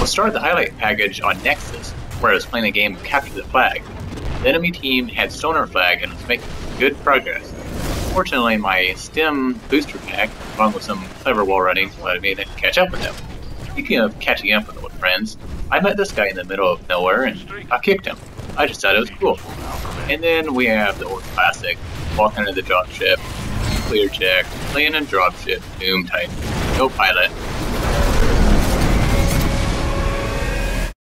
started the highlight package on Nexus, where I was playing a game of Capture the Flag. The enemy team had Sonar Flag and was making good progress. Fortunately, my STEM booster pack, along with some clever wall running, allowed me to catch up with them. Speaking of catching up with old friends, I met this guy in the middle of nowhere and I kicked him. I just thought it was cool. And then we have the old classic, walking into the dropship, clear check, playing a dropship, doom type, no pilot,